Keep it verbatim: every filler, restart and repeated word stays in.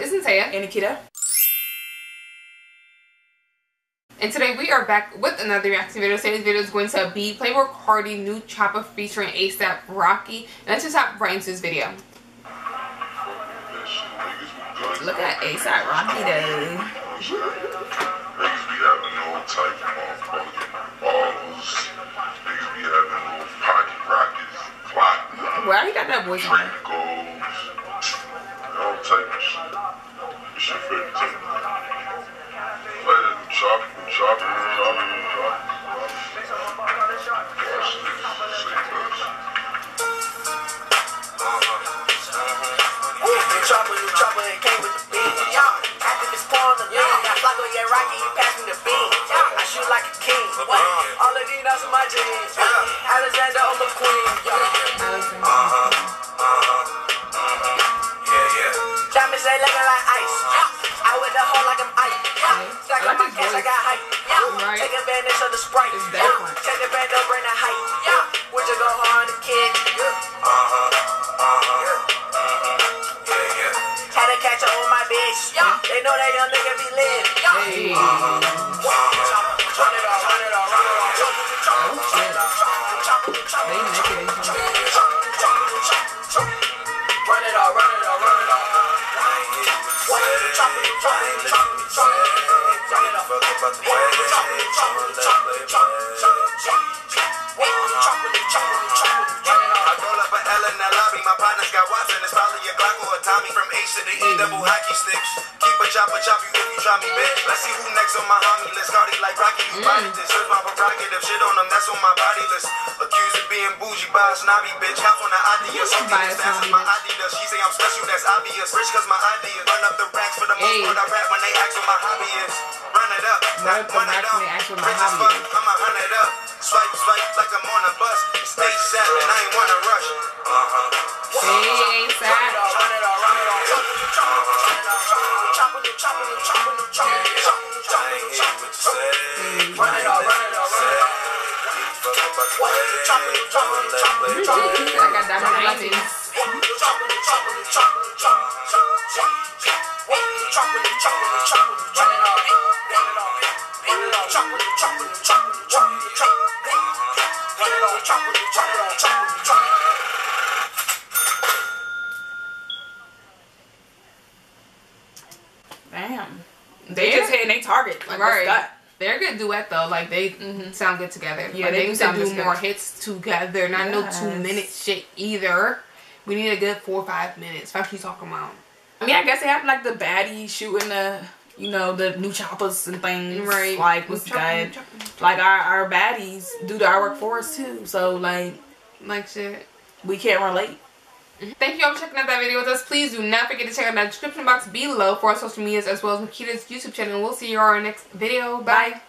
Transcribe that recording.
It's Natalia and Nikita. And today we are back with another reaction video. Today's video is going to be Playboi Carti new Choppa featuring ASAP Rocky. And let's just hop right into this video. Look at ASAP Rocky though. Niggas be having all type of motherfucking balls. Niggas be having little pocket rockets, plotting. Why you got that voice on? Goals. All type of shit. It's your favorite type. Play that new chop, new chop, new chop, new chop. Watch this. Say this. New chopper, new chopper, it came with the beat. Activist form, the yeah. Got Flocko, yeah, Rocky, he passed me the beat. I shoot like a king. What? All of these nuts in my jeans. Alexander on the queen. Uh-huh, uh-huh, yeah, yeah. Diamonds, they looking like ice. I with the hoe like I'm ice. Stack up my cash, I got hype. Right. Take advantage of the Sprite. Take the band up, bring the hype. Would you go hard, the kid? Uh-huh, uh-huh. Catch her on my bitch. Yeah. They know that young nigga be lit. Hey. Uh-huh. Uh-huh. Run it all, run it all, run it all. Oh shit. They naked as you. Run it all, run it all, run it all. What? Chop it, chop it, chop it, chop it. Run it all. Chop it, chop it, chop it, chop it, chop it, chop it, chop it, chop it. I roll up an L in the lobby. My partner's got Watson. It's probably a Glock or a Tommy. From H to the E, double hockey sticks. Keep a chopper, chop you if you try me, bitch. Let's see who next on my homie list. Cardi like Rocky, you body this. Here's my prerogative. Shit on them, that's on my body list. Accused of being bougie by a snobby bitch. Half on the idea. Something stands my Adidas. She say I'm special, that's obvious. Rich cause my idea. Run up the racks for the most part. I rap when they ask what my hobby is. Run it up. Run up the racks when they ask what my hobby is. I'ma run it up. Swipe, swipe like I'm on a bus. Stay set and I ain't wanna rush. Uh-huh. Hey, ASAP. Run it all, run it all, run it all. Chop it, chop it, chop it, chop it, chop it, chop it, chop it, chop it. Run it all, run it all, run it all. What? Chop it, chop it, chop it, chop it. I got diamond lightning. Chop it, chop it, chop it, chop it, chop it, chop it. Chop it, chop it, chop it, run it all, run it all, run it all. Chop it, chop it, chop it, chop it, chop it. Run it all, chop it, chop it, chop it, chop it. Damn. They just hitting they target. Like, Right. what's that? They're a good duet though. Like they Mm-hmm. sound good together. Yeah, like, they they do need to sound do good more together. hits together. Not no Yes. two minute shit either. We need a good four or five minutes. That's what you talking about. I mean, I guess they have like the baddies shooting the, you know, the new choppers and things. Right. Like, what's Chopping, good. chopping. Like, our, our baddies do the artwork for us too. So, like, Like shit. we can't relate. Thank you all for checking out that video with us. Please do not forget to check out the description box below for our social medias as well as Nikita's YouTube channel. We'll see you all in our next video. Bye.